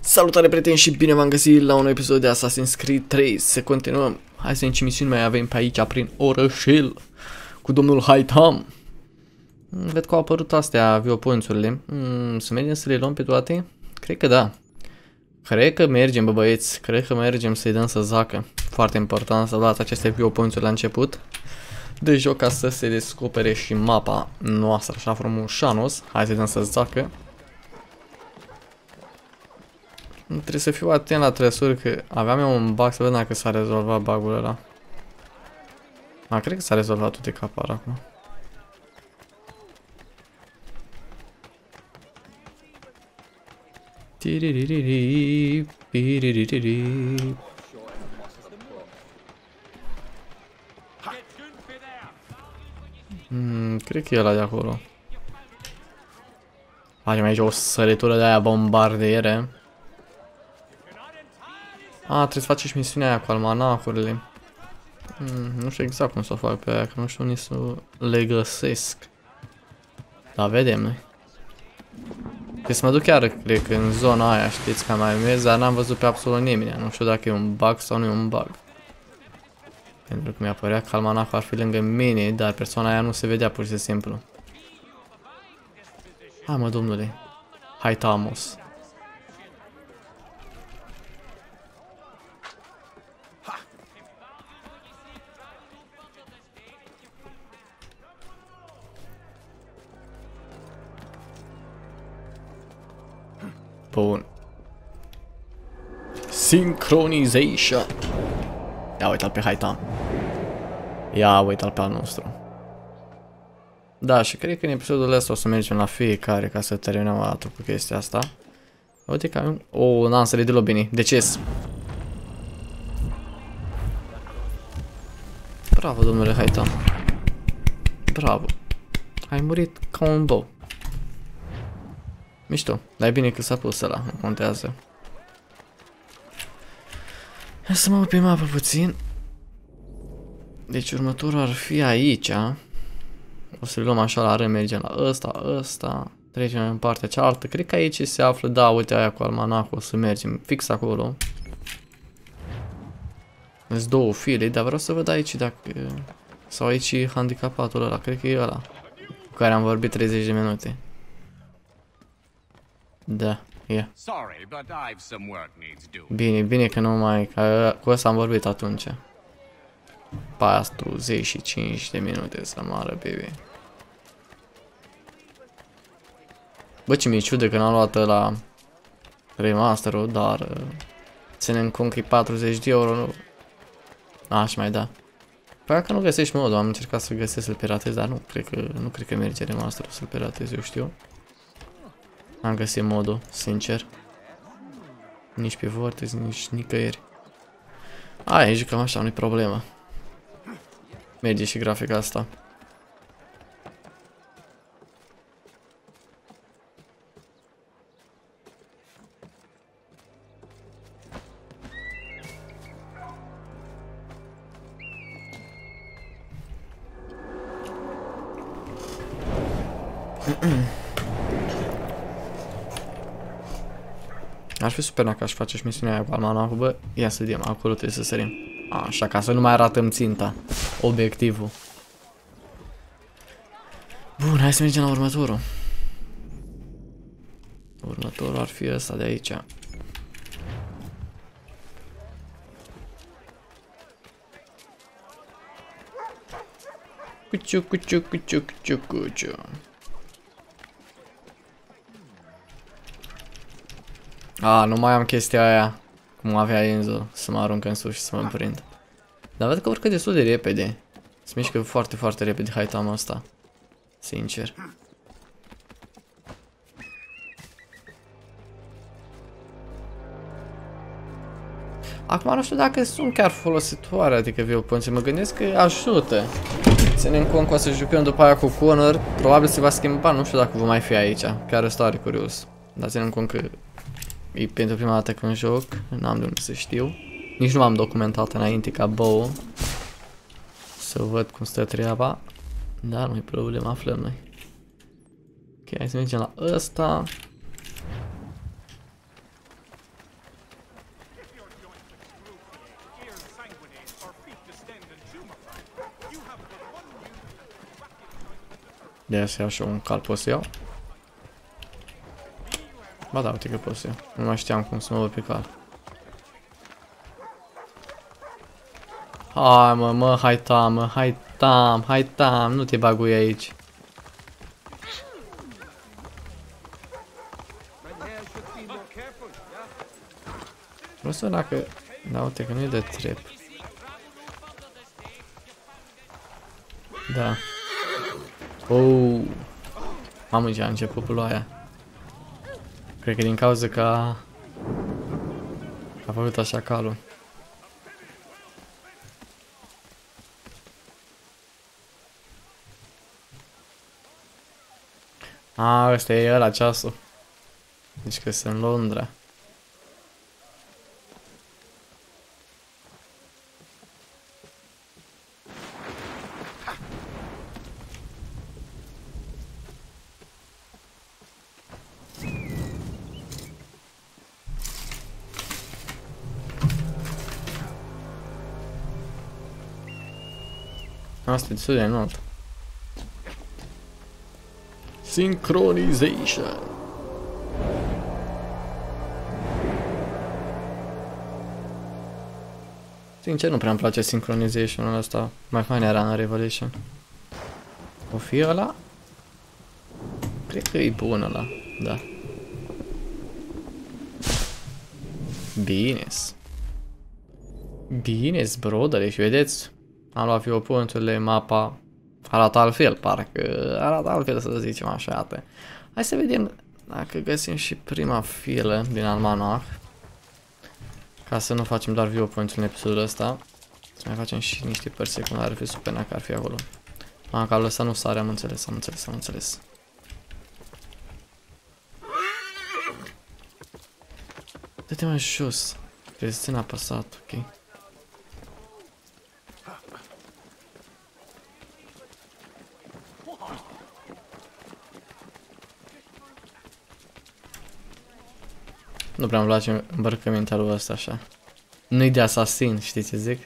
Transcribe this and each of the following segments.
Salutare prieteni și bine v-am găsit la un episod de Assassin's Creed 3. Să continuăm. Hai să în ce misiuni mai avem pe aici prin orășel cu domnul Hytham. Văd că au apărut astea viewpoints-urile. Să mergem să le luăm pe toate? Cred că da. Cred că mergem, bă băieți. Cred că mergem să-i dăm să zacă. Foarte important să luați aceste viewpoints-uri la început de joc ca să se descopere și mapa noastră așa frumușanos. Hai să-i dăm să zacă. Trebuie să fiu atent la trăsuri, că aveam eu un bug, să văd dacă s-a rezolvat bug-ul ăla. Cred că s-a rezolvat tot de capar acum. Cred că e ăla de acolo. Facem aici o săritură de aia bombardiere. Trebuie să faci și misiunea aia cu almanacurile. Nu știu exact cum să o fac pe aia, că nu știu nici să le găsesc. Dar vedem noi. Trebuie să mă duc chiar, cred că în zona aia, știți, că mai mers, dar n-am văzut pe absolut nimeni. Nu știu dacă e un bug sau nu e un bug. Pentru că mi-a părea că almanacul ar fi lângă mine, dar persoana aia nu se vedea pur și simplu. Hai mă, domnule. Hythamos. Bun. Synchronization. Ia uite-l pe Hytham. Ia uite-l pe al nostru. Da, și cred că în episodul ăsta o să mergem la fiecare ca să terminăm o dată cu chestia asta. Uite că avem... n-am să le de bine. Deces. Bravo, domnule Hytham. Bravo. Ai murit ca un bou. Mișto, dar e bine că s-a pus ăla, nu contează. Hai să mă uit pe mapă puțin. Deci următorul ar fi aici. O să-l luăm așa la rând, mergem la ăsta. Trecem în partea cealaltă. Cred că aici se află, da, uite aia cu almanacul, o să mergem fix acolo. Sunt două file, dar vreau să văd aici dacă... Sau aici e handicapatul ăla, cred că e ăla cu care am vorbit 30 de minute. Da, e. Bine că nu mai... Că cu ăsta am vorbit atunci. 45 de minute să moară baby. Bă, ce mi-e ciudă că n-am luat ăla remasterul, dar... ținem cont că e 40 de euro, nu... și mai da. Păi că nu găsești modul, am încercat să găsesc să-l piratez, dar nu cred că merge remasterul să-l piratez, eu știu. Am găsit modul, sincer. Nici pe Vortex, nici nicăieri. Aia, jucăm așa, nu-i problemă. Merge și grafica asta. Ar fi super dacă aș face și misiunea aia cu almanacul, bă, ia să vedem, acolo trebuie să sărim. Așa, ca să nu mai ratăm ținta, obiectivul. Bun, hai să mergem la următorul. Următorul ar fi ăsta de aici. Cuciu. Nu mai am chestia aia, cum avea Enzo, să mă arunc în sus și să mă prind. Dar văd că urcă destul de repede. Se mișcă foarte, foarte repede Hytham ăsta. Sincer. Acum nu știu dacă sunt chiar folositoare, adică viewpoints, mă gândesc că ajută. Ținem cont că o să jucăm după aia cu Connor, probabil se va schimba, nu știu dacă va mai fi aici. Chiar ăsta are curios. Dar ținem cont că e pentru prima dată când joc, n-am de unde să știu. Nici nu m-am documentat înainte ca bow. Să văd cum stă treaba. Dar nu-i problemă, aflăm noi. Ok, hai să mergem la ăsta. De aia să iau și eu un cal, pot să iau? Ba da, uite că pot să iau. Nu mai știam cum să mă văd pe cal. Hai mă, hai tam, nu te bagui aici. Nu știu dacă... Da, uite că nu e de trep. Da. Oh. Mamă, ce a început ploaia. Cred că din cauza că a făcut așa calul. A, ăsta e ăla ceasul. Deci că sunt în Londra. Asta e destul de înalt. Synchronization. Sincer, nu prea îmi place Synchronization-ul ăsta. Mai fain era în Revelation. O fi ăla? Cred că e bun ăla, da. Bine-s. Bine-s, brother, și vedeți? Am luat viewpoint-urile, mapa arată altfel, parcă arată altfel, să zicem așa, iată. Hai să vedem dacă găsim și prima filă din almanach. Ca să nu facem doar viewpoint-ul în episodul ăsta. Să mai facem și niște părți secundare, ar fi super dacă ar fi acolo. Calul ăsta nu sare, am înțeles. Dă-te mai jos. Trebuie să țin apăsat, ok. Nu prea îmi place îmbrăcămintea lui ăsta așa. Nu-i de asasin, știi ce zic?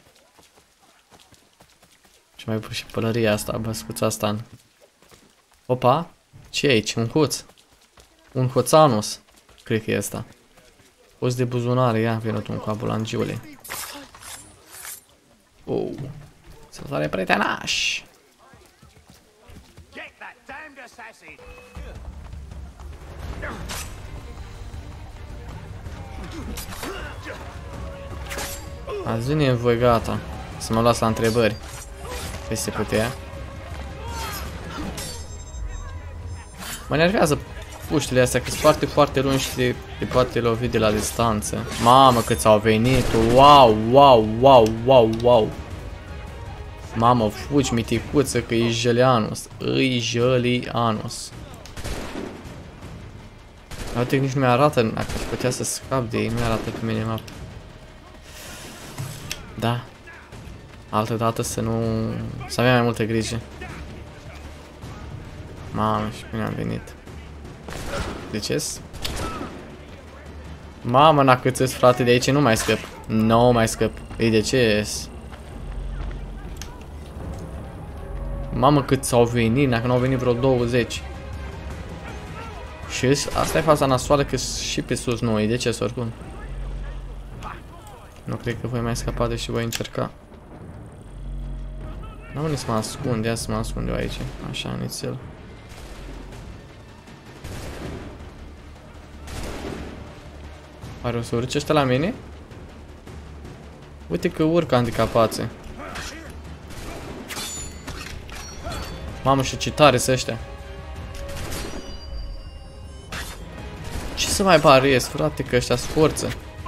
Și mai pus și pălăria asta, băscuța asta. Opa, ce e aici? Un hoț. Un hoțanus. Cred că e ăsta. Hoț de buzunare, ia, vină tu în capul angiule. Oh. Salutare, prietenași! Azi vine voi gata. Să mă las la întrebări. Păi se putea. Mă enervează puștile astea, că sunt foarte, foarte lungi și te poate lovi de la distanță. Mamă, câți au venit. Wow. Mamă, fugi, miticuță, că e Jelianus. Îi Jelianus. Uite, nici nu mi-arată, dacă aș putea să scap de ei, nu mi-arată pe minimap. Da. Altă dată să nu... să avem mai multă grijă. Mamă, și bine am venit. Deces? Mamă, n-a câțesc, frate, de aici nu mai scăp. Nu mai scăp. E deces. Mamă, cât s-au venit, dacă nu au venit vreo 20. Și asta e faza nasoală, că și pe sus nu e deces oricum. Nu cred că voi mai scapa, deși voi încerca. N-am unde să mă ascund, ia să mă ascund eu aici. Așa, nițel. Oare o să urce ăștia la mine? Uite că urcă handicapații. Mamă, și ce tare sunt ăștia. Ce să mai pariez, frate, că ăștia sforță.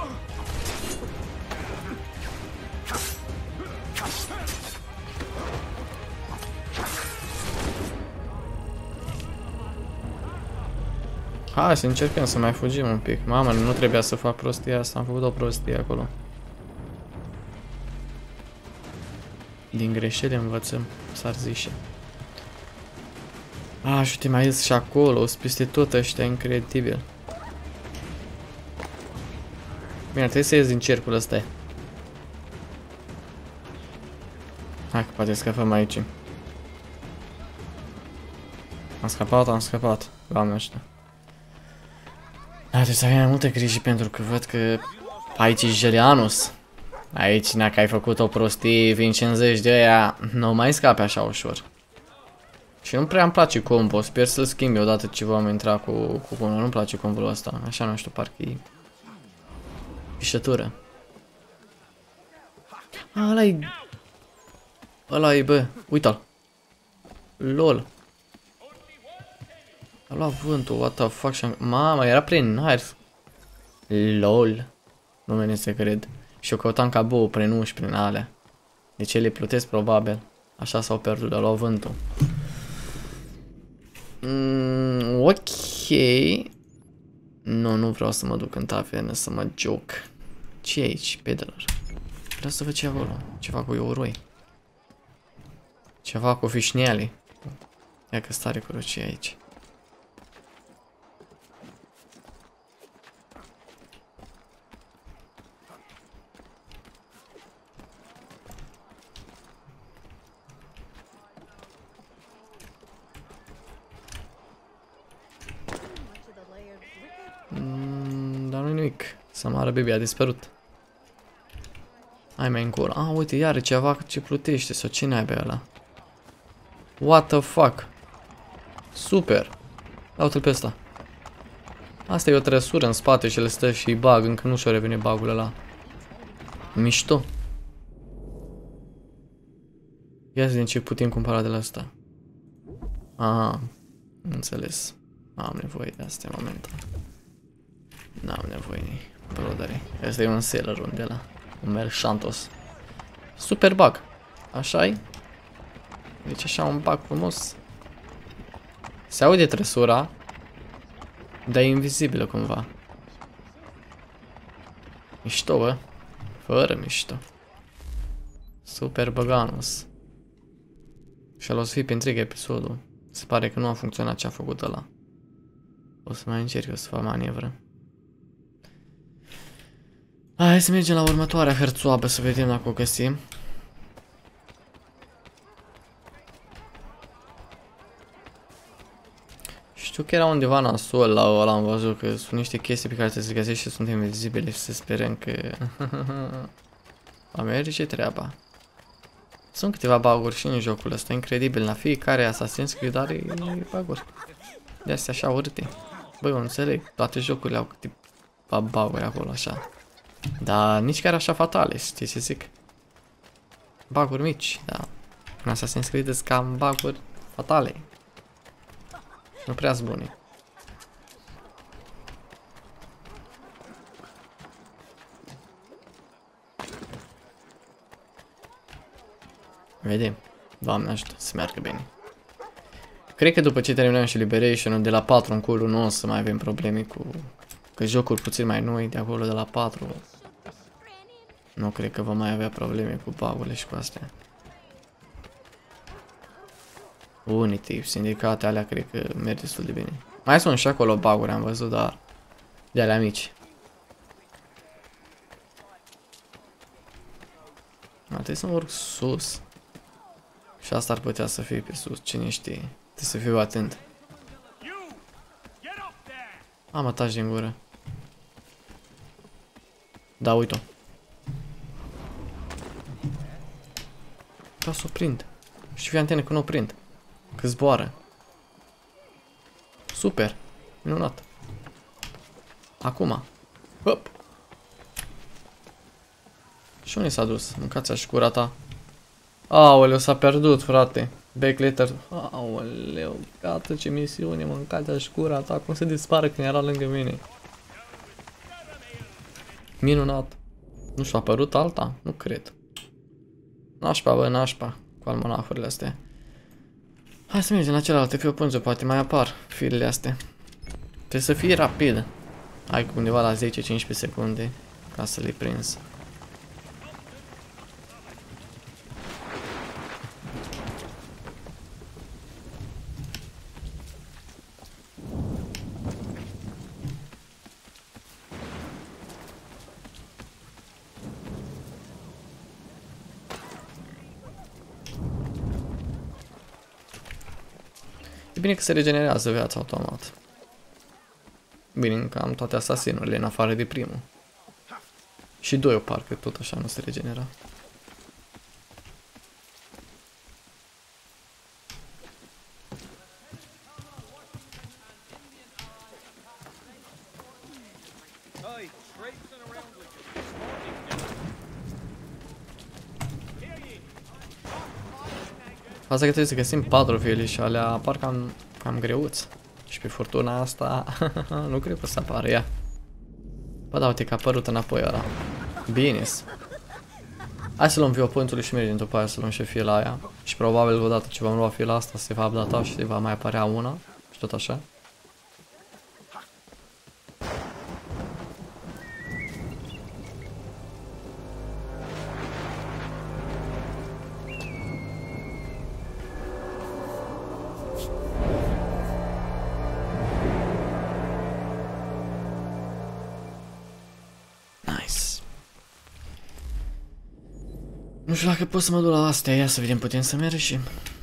Hai să încercăm să mai fugim un pic. Mamă, nu trebuia să fac prostia asta, am făcut o prostie acolo. Din greșeli învățăm, s-ar zice. Și uite, mai ies și acolo, sunt peste tot ăștia, incredibil. Bine, trebuie să ies din cercul ăsta. Hai că poate scăpăm aici. Am scăpat. Doamne ăștia. Da, trebuie să avem mai multe griji pentru că văd că aici e Gelianus. Aici, dacă ai făcut o prostie, vin 50 de aia, nu mai scape așa ușor. Și nu prea îmi place combo, sper să-l schimbi odată ce vom intra cu unul. Nu-mi place combo-ul ăsta, așa nu știu, parcă e pișătură. Ăla-i, bă, uita-l. LOL. A luat vântul, what the fuck, și-am... Mama, era prin aer. LOL. Nu vine să cred. Și eu căutam cabou prin uși, prin alea. Deci ele plutesc probabil. Așa s-au pierdut, a luat vântul. Ok. Nu vreau să mă duc în tavernă să mă joc. Ce e aici, peddler? Vreau să văd ce acolo. Ceva cu euroi. Ceva cu fișniale. Ia că stare cu ce e aici. Dar nu-i nimic. Samara Baby a dispărut. Hai mai încolo. Ah, uite, iară ceva ce plutește. Sau cine ai pe ăla? What the fuck? Super. Ia uite-l pe ăsta. Asta e o trăsură în spate și le stă și bug. Încă nu și-o revine bugul ăla. Mișto. Ia zi din ce putem cumpăra de la asta. Aha. Înțeles. Am nevoie de astea momentan. N-am nevoie de brodare. Asta e un seller unde la. Un Merchantos. Super bug. Așa-i? Deci așa un bug frumos. Se aude trăsura. Dar e invizibilă cumva. Mișto, bă. Fără mișto. Super băganus. Și o să fie pe întreg episodul. Se pare că nu a funcționat ce a făcut ăla. O să mai încerc eu să fac manevră. Hai să mergem la următoarea hărțoabă să vedem dacă o găsim. Știu că era undeva nasol la ăla, am văzut că sunt niște chestii pe care trebuie să le găsești și sunt invizibile și să sperăm că va merge treaba. Sunt câteva bug-uri și în jocul ăsta, incredibil, la fiecare Assassin's Creed are bug-uri. De astea așa urâte. Băi, eu înțeleg, toate jocurile au câteva bug-uri acolo așa. Dar nici chiar așa fatale, știi ce zic? Bug-uri mici, da. În Assassin's Creed sunt cam bug-uri fatale. Nu prea sunt bune. Vedem. Doamne ajută să meargă bine. Cred că după ce terminăm și Liberation-ul de la 4 încolo nu o să mai avem probleme cu... Că jocuri puțin mai noi de acolo de la 4. Nu cred că vom mai avea probleme cu bug-urile și cu astea. Unity, sindicate alea cred că merg destul de bine. Mai sunt și acolo bug-uri am văzut, dar de alea mici. Trebuie să mă urc sus. Și asta ar putea să fie pe sus, cine știe. Trebuie să fiu atent. Am ataș din gură. Da, uite-o. Vreau să o prind. Și fii antene că nu o prind. Că zboară. Super. Minunat. Acum. Hop. Și unde s-a dus? Mâncați-a și cura ta. Aoleu, s-a pierdut, frate. Back letter. Aoleu, gata ce misiune, mâncați-a și cura ta. Cum se dispare când era lângă mine? Minunat. Nu și-a apărut alta? Nu cred. Nașpa, bă, nașpa. Cu almanafurile astea. Hai să mergem la celelalte fiu pânză, poate mai apar firele astea. Trebuie să fie rapid. Hai undeva la 10-15 secunde ca să le prins. bine că se regenerează viața automat. Bine, încă am toate asasinurile în afară de primul. Și 2 parcă tot așa nu se regenera. Asta că trebuie să găsim 4 fili și alea apar cam greuți. Și pe furtuna asta nu cred că o să apară ea. Bă, da, uite că a apărut înapoi ăla. Bine-s. Hai să luăm viewpoint-ul și mergem după aia să luăm și fila aia. Și probabil odată ce vom lua fila asta se va updata și va mai apărea una. Și tot așa. Nu știu dacă pot să mă duc la astea, ia să vedem, putem să mergem și...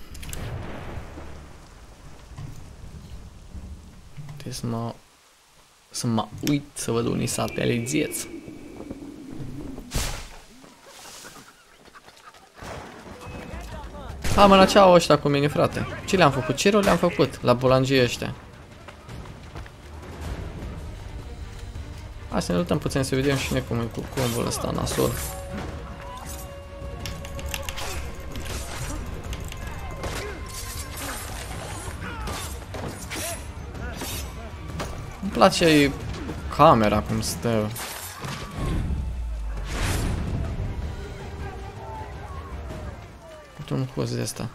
Trebuie să mă uit să văd unii satelizeți. Ha, mă, la ce au ăștia cu mine, frate? Ce le-am făcut? Ce rău le-am făcut la bulangii ăștia? Hai să ne luptăm puțin să vedem și noi cum e cu combul ăsta nasol. Îmi place camera cum stă. Uite un coz de asta.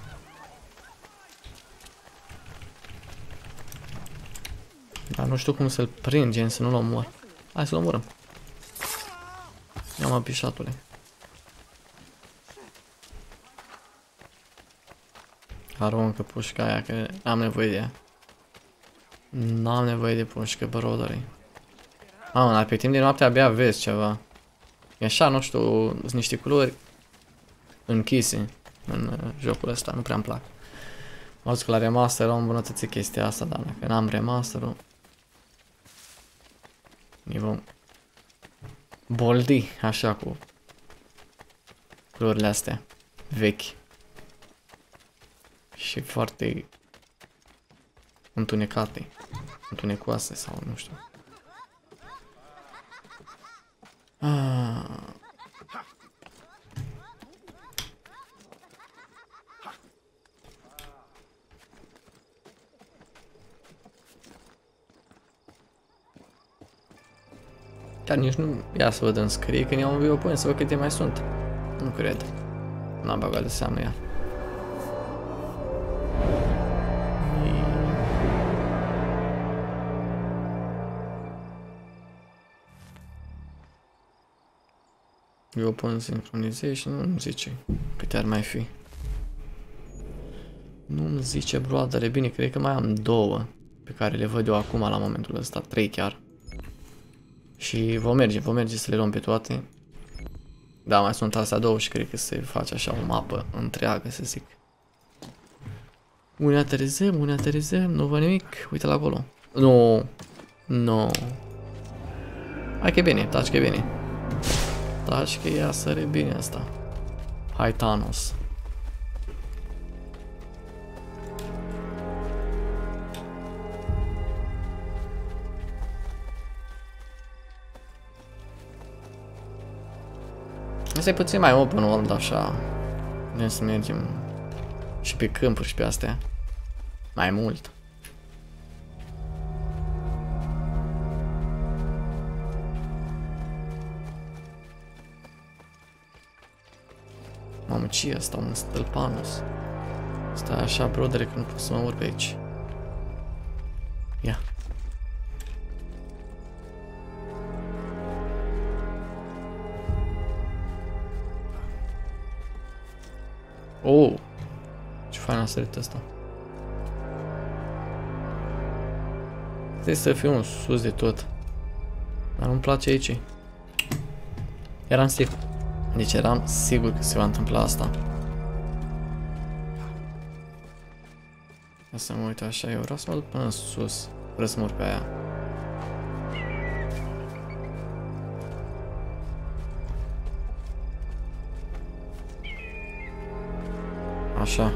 Dar nu știu cum să-l prind, gen, să nu-l omor. Hai să-l omorăm. Ia-mă pișatule. Aruncă pușca aia, că am nevoie de ea. N-am nevoie de pușcă, brodării. Mamă, dar pe timp de noapte abia vezi ceva. E așa, nu știu, sunt niște culori închise în jocul ăsta, nu prea-mi plac. Mă zic că la remaster am îmbunătățit chestia asta, dar dacă n-am remasterul, ne vom boldi așa cu culorile astea vechi și foarte întunecate, întunecoase sau nu știu. Chiar nici nu... Ia să văd în scrie când iau un viewpoint să văd câte mai sunt. Nu cred. N-am băgat de seamă ea. Viewpoint synchronization, nu-mi zice câte ar mai fi. Nu-mi zice, broadere. Bine, cred că mai am 2 pe care le văd eu acum la momentul ăsta, 3 chiar. Și vom merge să le luăm pe toate. Da, mai sunt astea 2 și cred că se face așa o mapă întreagă, să zic. Unde aterizăm, nu văd nimic. Uite la acolo. Nu. Nu. Hai că e bine, taci că e bine. Taci că ia săre bine asta. Hai Thanos. Asta e puțin mai open world așa. Vrem să mergem și pe câmpuri și pe astea. Mai mult. Mamă, ce e asta? Un stâlpanus. Stai așa, brodere, că nu pot să mă urc pe aici. Ia. Oh! Ce fain a sărit ăsta. Trebuie să fiu un sus de tot. Dar nu-mi place aici. Eram sigur. Deci eram sigur că se va întâmpla asta. Ia să mă uit așa, eu vreau să mă duc până în sus. Vreau să mă urc pe aia. Așa.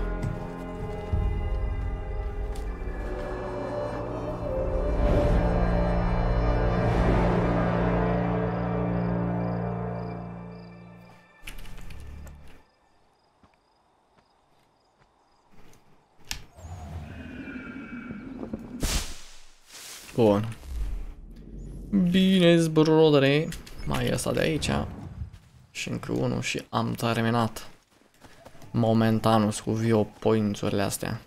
Bun. Bine, brodere. Mai e asta de aici. Și încă unul și am terminat. Momentanus cu viewpoints-urile astea.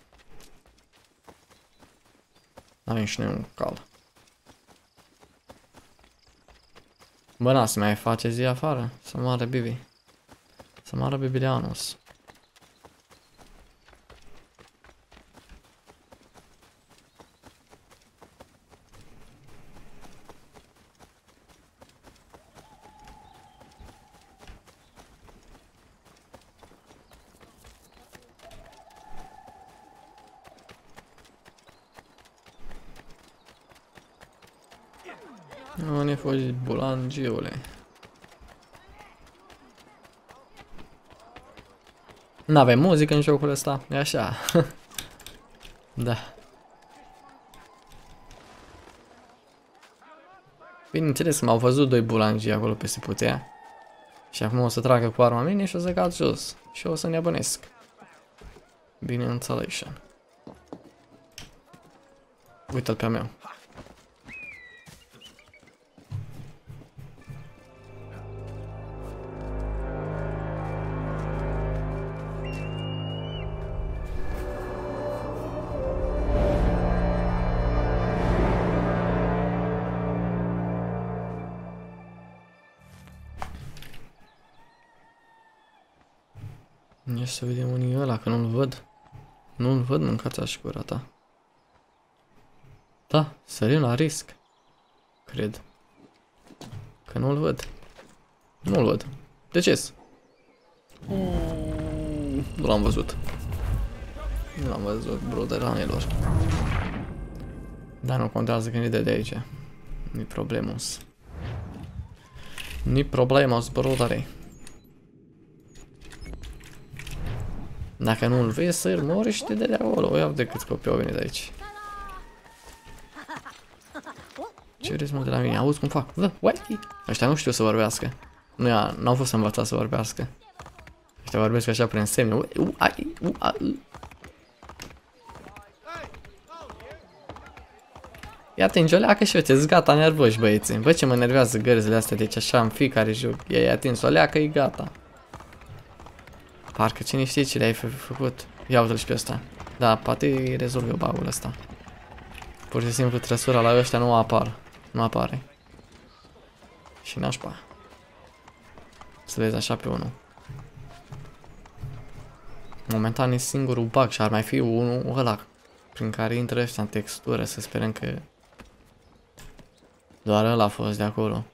Avem și noi un cal. Bă, n-a să mai face zi afară? Să moară Bibi. Să moară Bibilianus. Nu ne fugi, bulangiule. N-avem muzică în jocul ăsta, e așa. Da. Bineînțeles că m-au văzut doi bulangii acolo peste putea. Și acum o să tragă cu arma mine și o să cad jos. Și o să nebănesc. Bineînțeles. Uite-l pe-a meu. Ia să vedem unii e ăla, că nu-l văd. Nu-l văd, mâncați-a și gura ta. Da, sărim la risc. Cred. Că nu-l văd. Nu-l văd. De ce? Nu l-am văzut. Nu l-am văzut, broderanilor. Dar nu contează că ni de aici. Ni problemos. Ni problemos, brodere. Dacă nu-l vezi, să-l mori și te de acolo. Ia de câți copii au venit aici. Ce vreți mă de la mine? Auzi cum fac? Ăștia nu știu să vorbească. N-au fost învățați să vorbească. Ăștia vorbesc așa prin semne. Ia atingi o leacă și uite, gata nervoși băieții. Bă, ce mă nervează gărzile astea, deci așa în fiecare joc. I-ai atins o leacă, e gata. Parcă cine știe ce le-ai făcut. Ia uite-l și pe ăsta. Da, poate rezolv eu bug-ul ăsta. Pur și simplu trăsura la ăștia nu apare. Și nașpa. Să vezi așa pe unul. Momentan e singurul bug și ar mai fi unul ăla prin care intră ăștia în textură, să sperăm că doar ăla a fost de acolo.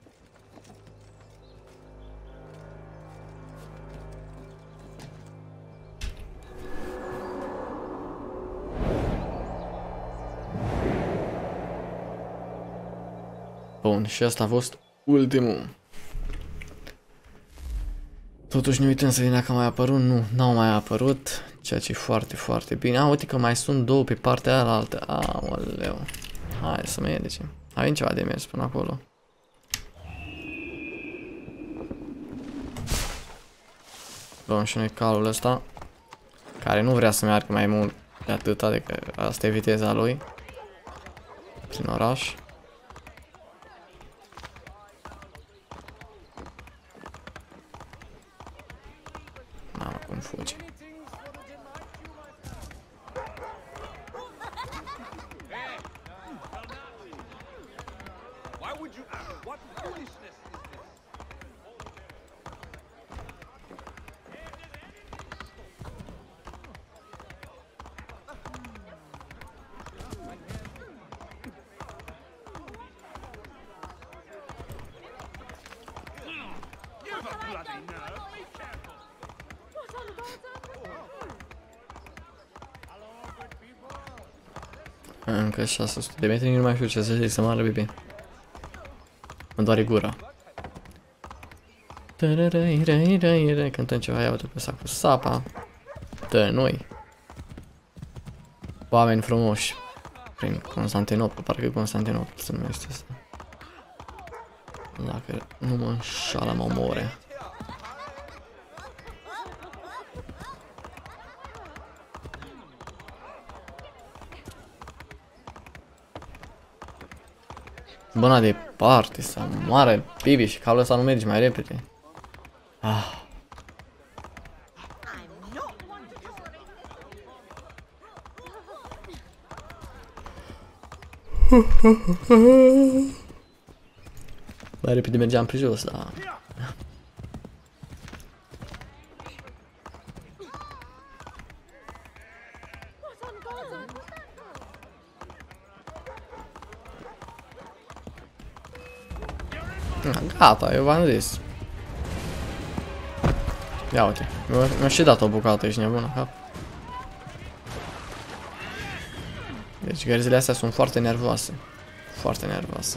Bun, și ăsta a fost ultimul. Totuși ne uităm să vedem dacă a mai apărut. Nu, n-au mai apărut. Ceea ce e foarte, foarte bine. Uite că mai sunt două pe partea aia altă. Aoleu. Hai să mergem. Avem ceva de mers până acolo. Luăm și noi calul ăsta, care nu vrea să meargă mai mult de atât, adică asta e viteza lui. Prin oraș. Mamă, cum fuge. Încă 600 de metri, nu mai știu ce să zic, să mă arăt bine. Mă doare gura. Cântăm ceva, ia uite pe sac cu sapa. Dă noi. Oameni frumoși. Prin Constantinopol, parcă e Constantinopol se numește asta. Dacă nu mă înșală, mă omoare. Bună departe, să moară Bibi și calul ăsta nu merge mai repede. Ah. Mai repede mergeam pe jos, da. Gata, eu v-am zis. Ia uite, mi-a și dat o bucată, ești nebună, cap. Deci gărzile astea sunt foarte nervoase. Foarte nervoase.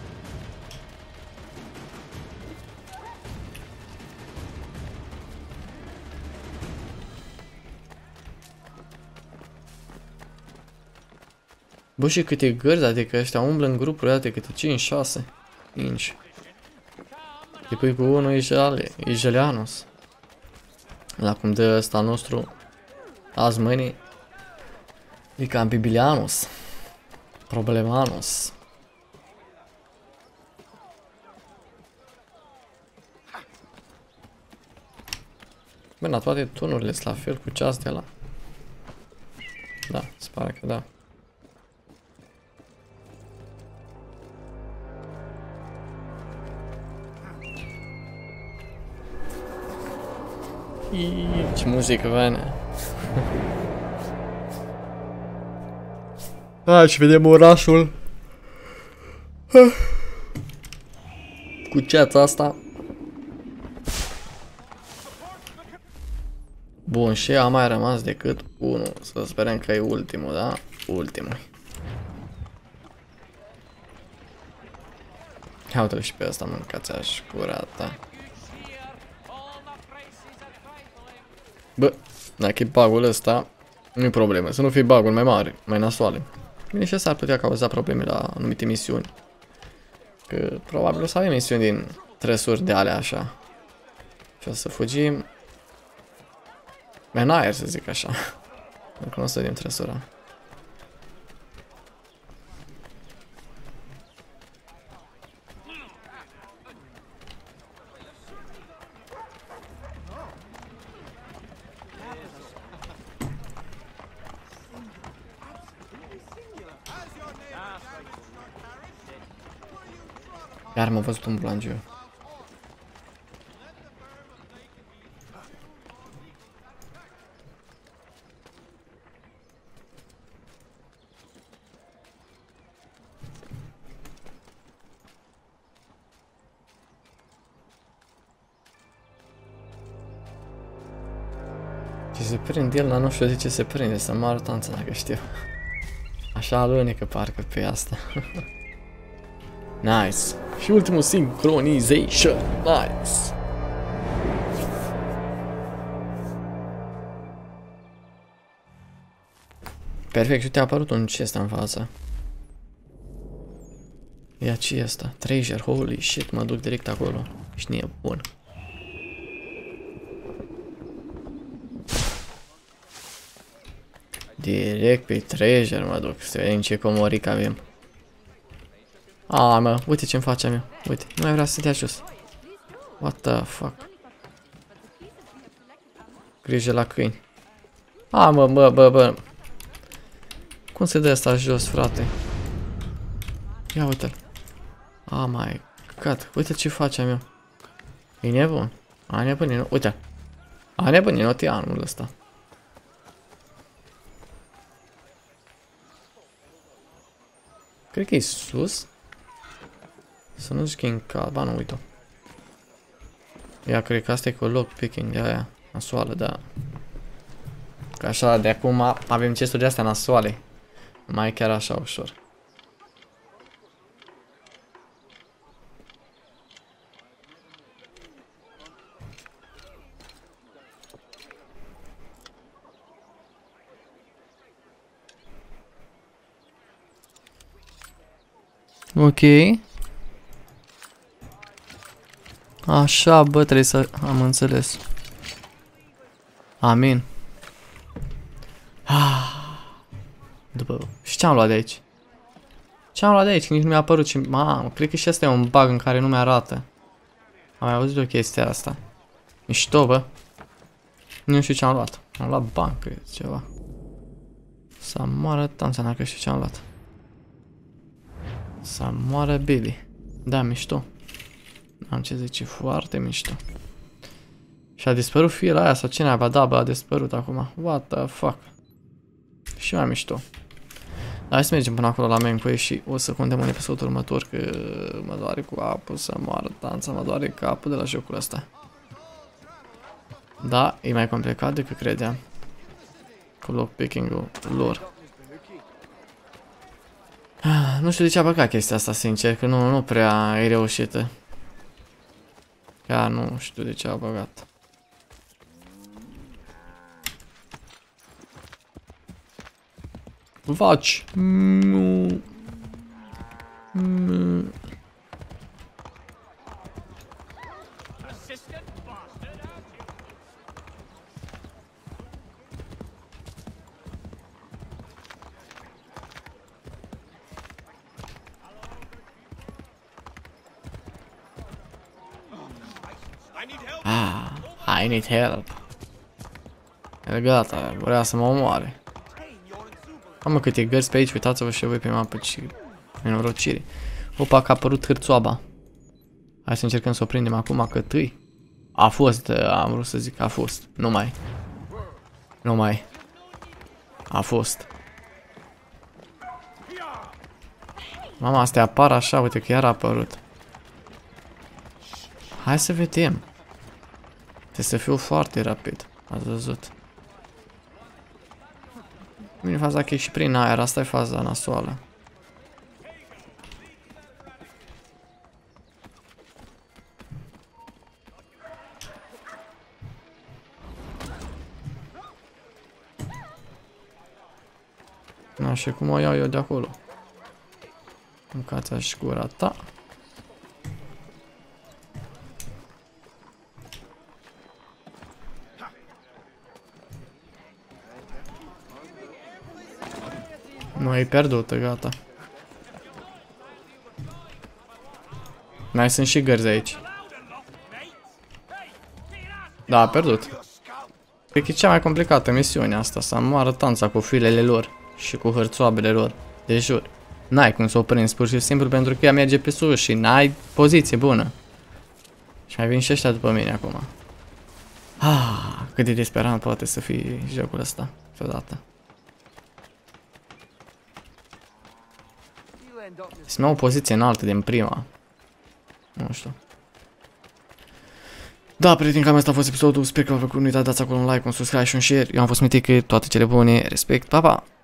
Bă, și câte gărzi, adică ăștia umblă în grupuri, de câte 5-6 inci. Te pui cu unul Ijelianos. La cum dă ăsta nostru azi mâine. E cam Bibilianos. Problemanos. Bă, la toate tunurile sunt la fel cu ceas de la. Da, se pare că da. Ce muzică, vene. Hai și vedem orașul. Cu ceața asta. Bun, și a mai rămas decât unul. Să sperăm că e ultimul, da? Ultimul. Ia uite-l și pe ăsta, mâncați-aș curata. Bă, dacă e bug-ul ăsta, nu-i problemă. Să nu fie bug-ul mai mare, mai nasoale. Bine, și s-ar putea cauza probleme la anumite misiuni. Că probabil o să avem misiuni din trăsuri de alea așa. Și o să fugim. În aer, să zic așa. Încă nu o să din trăsura. Iar m-a văzut un bulangiu. Ce se prinde el, dar nu știu de ce se prinde, să mă arăt anța dacă știu. Așa alunecă parcă pe asta. Nice. Și ultimul synchronization. Nice. Perfect, și te-a apărut un chest în față. Ia ce e asta? Treasure, holy shit, mă duc direct acolo. Ești nebun. Direct pe treasure mă duc, să vedem ce comoric avem. Mă, uite ce-mi facem eu. Uite, nu mai vrea să dea jos. What the fuck? Grijă la câini. Bă. Cum se dă asta jos, frate? Ia uite-l. My god, uite ce facem eu. E nebun. A nebunit, nu? Uite. A nebunit notianul ăsta. Cred că e sus. Să nu zic că e în cal, ba nu, uite-o. Ia, cred că asta e cu lockpicking de aia, nasoală, da. Că așa, de acum avem chesturi de astea nasoale. Mai chiar așa ușor. Ok. Așa, bă, trebuie să... Am înțeles. Amin. După... Și ce-am luat de aici? Ce-am luat de aici? Nici nu mi-a apărut și... Mamă, cred că și asta e un bug în care nu mi-arată. Am mai auzit o chestie asta. Mișto, bă. Nu știu ce am luat. Am luat bani, cred, ceva. Să moară tanța, dacă știu ce am luat. Să moară Billy. Da, mișto. Am ce zice, foarte mișto. Și a dispărut fiera aia sau cine aia? Da, bă, a dispărut acum. What the fuck? Și mai mișto. Hai să mergem până acolo la main quest și o să contăm în episodul următor, că mă doare cu capul, să moară tanța, mă doare capul de la jocul ăsta. Da, e mai complicat decât credeam. Cu lockpicking-ul lor. Nu știu de ce a băgat chestia asta, sincer, că nu prea e reușită. Chiar nu știu de ce a băgat. Vaci! Nu. I need help. E gata, vrea să mă omoare. Am câte gărzi pe aici, uitați-vă și voi pe mapă și nenorocire. Opa, că a apărut hârțoaba. Hai să încercăm să o prindem acum, că tâi. A fost, am vrut să zic că a fost. Nu mai. A fost. Mama, astea apar așa, uite că iar a apărut. Hai să vedem. Trebuie să fiu foarte rapid. Ați văzut. Vine faza că e și prin aer, asta e faza nasoală. Na, și cum o iau eu de acolo? Mâncați-a și gura ta. Nu, e pierdută, gata. Mai sunt și gărzi aici. Da, a pierdut. Cred că e cea mai complicată misiune asta, să moară tanța cu filele lor și cu hârțoabele lor. De jur. N-ai cum să o prinzi pur și simplu pentru că ea merge pe sus și n-ai poziție bună. Și mai vin și ăștia după mine acum. Cât de disperant poate să fie jocul ăsta câteodată. Să-mi iau o poziție înaltă din prima. Nu știu. Da, prieteni, cam asta a fost episodul. Sper că v-a plăcut. Nu uitați, dați acolo un like, un subscribe și un share. Eu am fost Mitic, toate cele bune. Respect, pa, pa!